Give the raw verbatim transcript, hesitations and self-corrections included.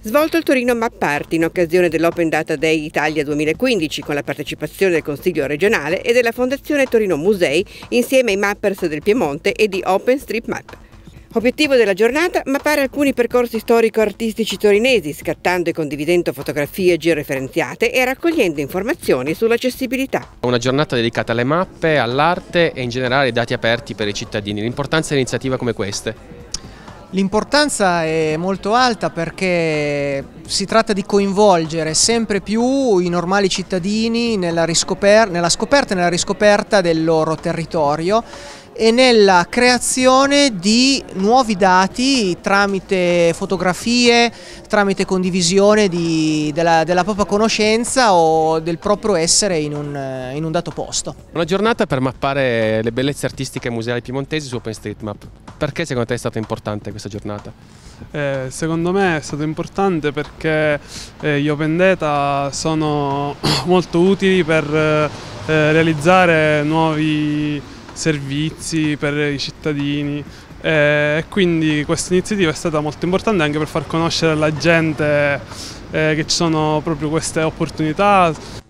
Svolto il Torino Map Party in occasione dell'Open Data Day Italia duemilaquindici con la partecipazione del Consiglio regionale e della Fondazione Torino Musei insieme ai mappers del Piemonte e di OpenStreetMap. Obiettivo della giornata: mappare alcuni percorsi storico-artistici torinesi, scattando e condividendo fotografie georeferenziate e raccogliendo informazioni sull'accessibilità. Una giornata dedicata alle mappe, all'arte e in generale ai dati aperti per i cittadini. L'importanza di iniziative come queste? L'importanza è molto alta perché si tratta di coinvolgere sempre più i normali cittadini nella, nella scoperta e nella riscoperta del loro territorio e nella creazione di nuovi dati tramite fotografie, tramite condivisione di, della, della propria conoscenza o del proprio essere in un, in un dato posto. Una giornata per mappare le bellezze artistiche e museali piemontesi su OpenStreetMap. Perché secondo te è stata importante questa giornata? Eh, secondo me è stato importante perché eh, gli Open Data sono molto utili per eh, realizzare nuovi servizi per i cittadini e eh, quindi questa iniziativa è stata molto importante anche per far conoscere alla gente eh, che ci sono proprio queste opportunità.